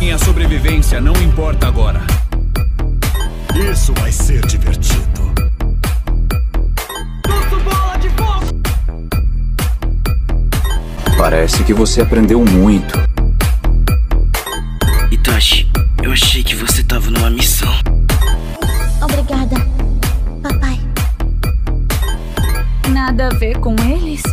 Minha sobrevivência não importa agora. Isso vai ser divertido. Bola de fogo! Parece que você aprendeu muito. Itachi, eu achei que você tava numa missão. Obrigada, papai. Nada a ver com eles?